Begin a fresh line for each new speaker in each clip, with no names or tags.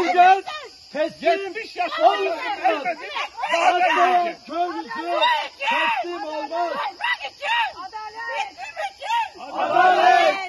Bulgar teslim
70 yaşında
olmayacak. Hatta köylüsü teslim olmaz. Adalet!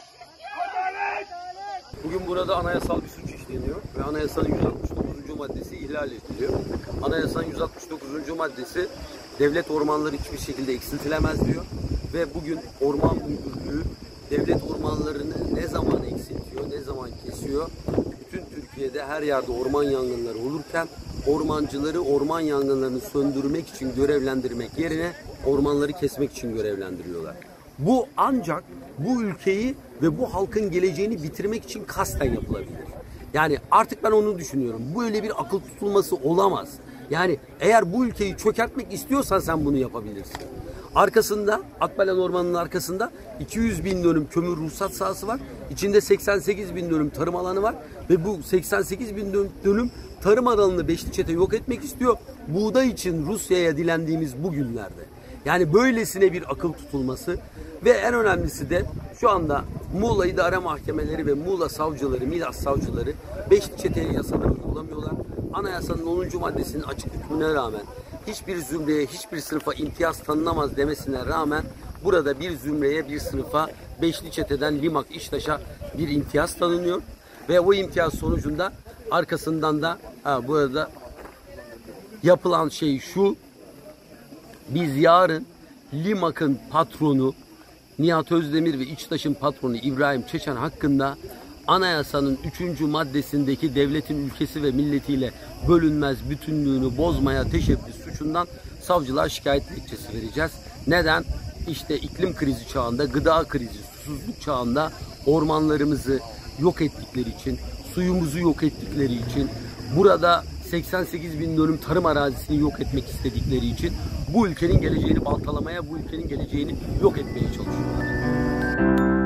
Bugün burada anayasal bir suç işleniyor ve anayasanın 169. maddesi ihlal ediliyor. Anayasanın 169. maddesi devlet ormanları hiçbir şekilde eksiltilemez diyor ve bugün Orman Müdürlüğü devlet ormanlarını ne zaman eksiltiyor, ne zaman kesiyor? Bütün Türkiye'de her yerde orman yangınları olurken ormancıları orman yangınlarını söndürmek için görevlendirmek yerine ormanları kesmek için görevlendiriyorlar. Bu ancak bu ülkeyi ve bu halkın geleceğini bitirmek için kasten yapılabilir. Yani artık ben onu düşünüyorum. Böyle bir akıl tutulması olamaz. Yani eğer bu ülkeyi çökertmek istiyorsan sen bunu yapabilirsin. Arkasında, Akbelen Ormanı'nın arkasında 200 bin dönüm kömür ruhsat sahası var. İçinde 88 bin dönüm tarım alanı var. Ve bu 88 bin dönüm tarım alanını Beşli Çete yok etmek istiyor. Buğday için Rusya'ya dilendiğimiz bu günlerde. Yani böylesine bir akıl tutulması ve en önemlisi de şu anda Muğla İdare Mahkemeleri ve Muğla savcıları, Milas savcıları Beşli Çete'ye yasaları uygulamıyorlar. Anayasanın 10. maddesinin açık hükmüne rağmen hiçbir zümreye, hiçbir sınıfa imtiyaz tanınamaz demesine rağmen burada bir zümreye, bir sınıfa Beşli Çete'den Limak, İştaş'a bir imtiyaz tanınıyor. Ve o imtiyaz sonucunda arkasından da burada yapılan şey şu: biz yarın Limak'ın patronu Nihat Özdemir ve İçtaş'ın patronu İbrahim Çeçen hakkında anayasanın 3. maddesindeki devletin ülkesi ve milletiyle bölünmez bütünlüğünü bozmaya teşebbüs suçundan savcılığa şikayet dilekçesi vereceğiz. Neden? İşte iklim krizi çağında, gıda krizi, susuzluk çağında ormanlarımızı yok ettikleri için, suyumuzu yok ettikleri için, burada 88 bin dönüm tarım arazisini yok etmek istedikleri için bu ülkenin geleceğini baltalamaya, bu ülkenin geleceğini yok etmeye çalışıyorlar.